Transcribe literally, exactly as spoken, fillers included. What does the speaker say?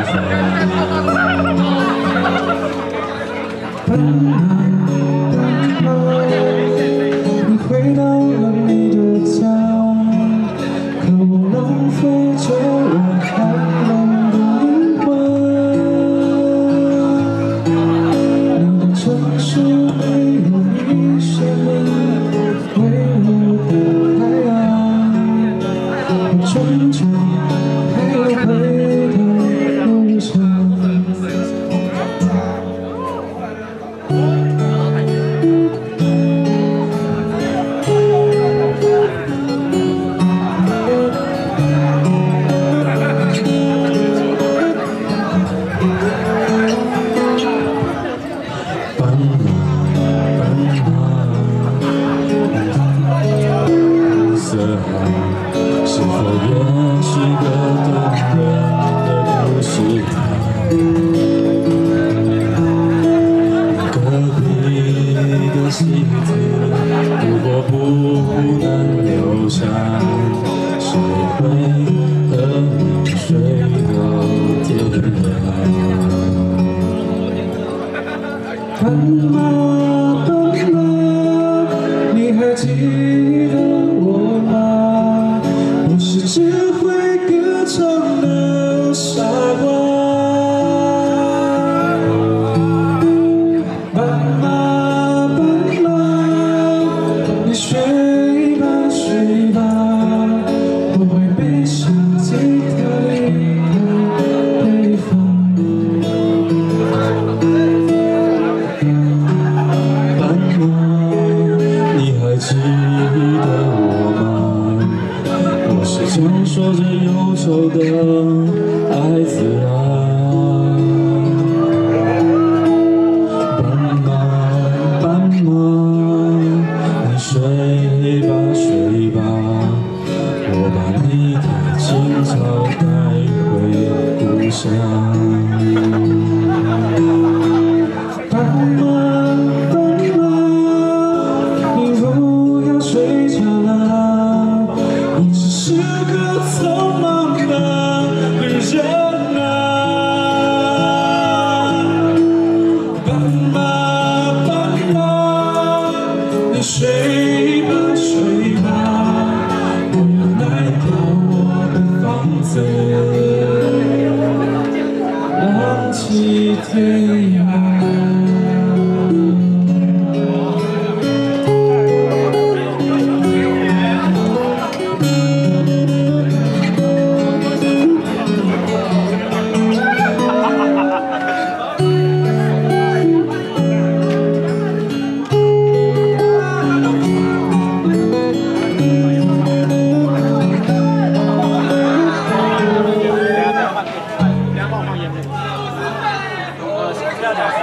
斑马，斑马，你回到了你的家，可我浪费着我寒冷的灵魂。你的城市没有你生命为我的海洋，我终究还要回到路上。 是否也是个动人的故事？隔壁的戏子，如果不能留下，谁会和你睡到天亮？斑马，斑马，你还记得我吗？ 我是只会歌唱的傻瓜，斑马，斑马，你睡吧，睡吧，我会背上吉他离开北方。斑马，你还记得我吗？ 是讲说着忧愁的孩子啊，斑马，斑马，你睡吧，睡吧，我把你的青草带回故乡。斑马，斑马，你不要睡着了。 你只是个匆忙的旅人啊，斑马，斑马，你睡吧，睡吧，我要来到我的房子，浪迹天涯。 要两